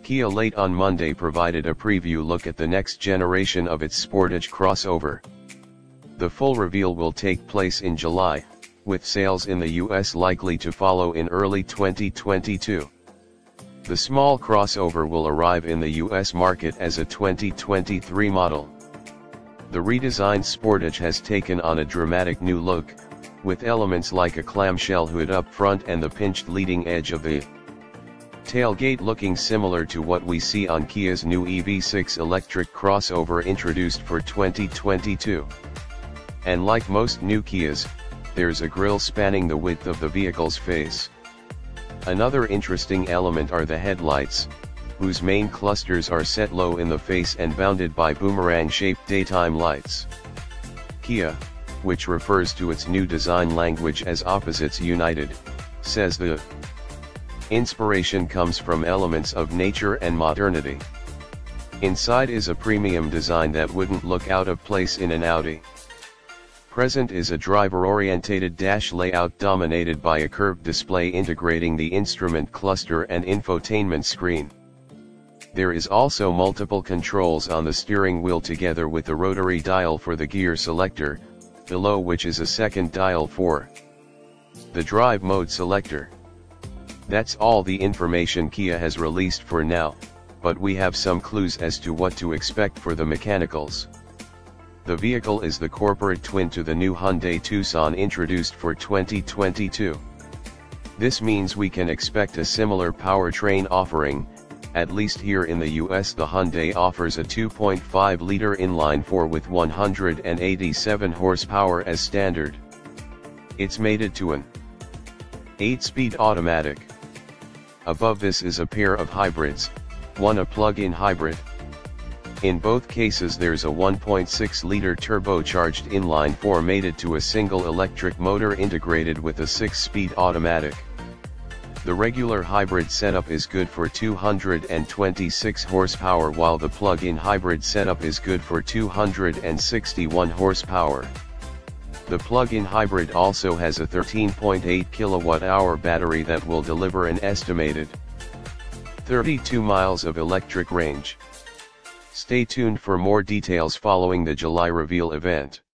Kia late on Monday provided a preview look at the next generation of its Sportage crossover. The full reveal will take place in July, with sales in the US likely to follow in early 2022. The small crossover will arrive in the US market as a 2023 model. The redesigned Sportage has taken on a dramatic new look, with elements like a clamshell hood up front and the pinched leading edge of the tailgate looking similar to what we see on Kia's new EV6 electric crossover introduced for 2022. And like most new Kias, there's a grille spanning the width of the vehicle's face. Another interesting element are the headlights, whose main clusters are set low in the face and bounded by boomerang-shaped daytime lights. Kia, which refers to its new design language as Opposites United, says the inspiration comes from elements of nature and modernity. Inside is a premium design that wouldn't look out of place in an Audi. Present is a driver-orientated dash layout dominated by a curved display integrating the instrument cluster and infotainment screen. There is also multiple controls on the steering wheel together with a rotary dial for the gear selector, below which is a second dial for the drive mode selector. That's all the information Kia has released for now, but we have some clues as to what to expect for the mechanicals. The vehicle is the corporate twin to the new Hyundai Tucson introduced for 2022. This means we can expect a similar powertrain offering. At least here in the US, the Hyundai offers a 2.5-liter inline-4 with 187 horsepower as standard. It's mated to an 8-speed automatic. Above this is a pair of hybrids, one a plug-in hybrid. In both cases there's a 1.6-liter turbocharged inline-4 mated to a single electric motor integrated with a 6-speed automatic. The regular hybrid setup is good for 226 horsepower while the plug-in hybrid setup is good for 261 horsepower. The plug-in hybrid also has a 13.8 kilowatt-hour battery that will deliver an estimated 32 miles of electric range. Stay tuned for more details following the July reveal event.